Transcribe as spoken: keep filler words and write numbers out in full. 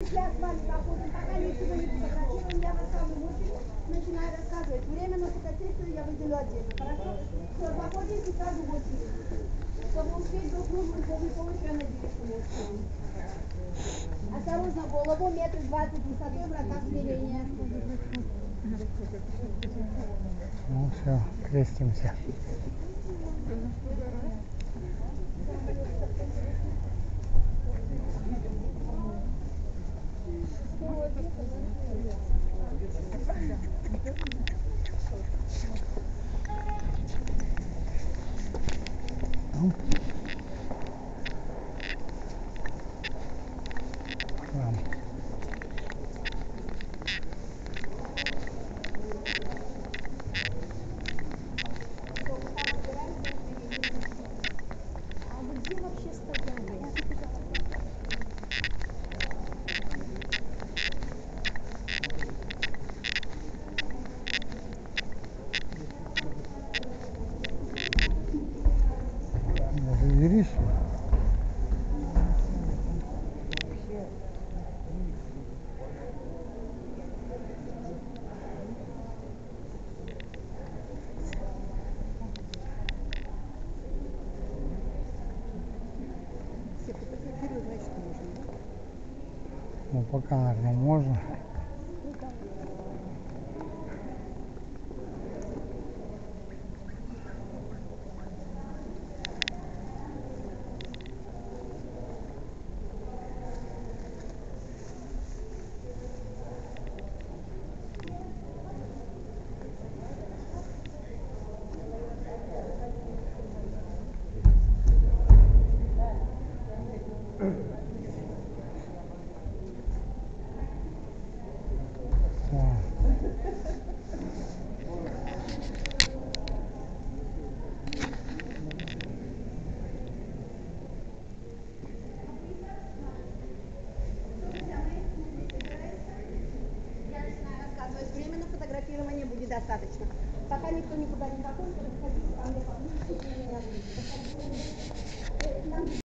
сейчас с вами находим, пока ничего не фотографируем, я на самом очередь начинаю рассказывать. Время на фотосессию я выделю отдельно, хорошо? Все, заходите сразу в очередь. Чтобы успеть друг другу сложить помощь, я надеюсь, что мы успеем. Осторожно, голову, метр двадцать высотой в руках смирения. Ну все, крестимся. Ну. Там. А вы где вообще стояли? Даже веришь? Ну пока, наверное, можно. Время на фотографирование будет достаточно. Пока никто никуда не заходит, подходите ко мне поближе.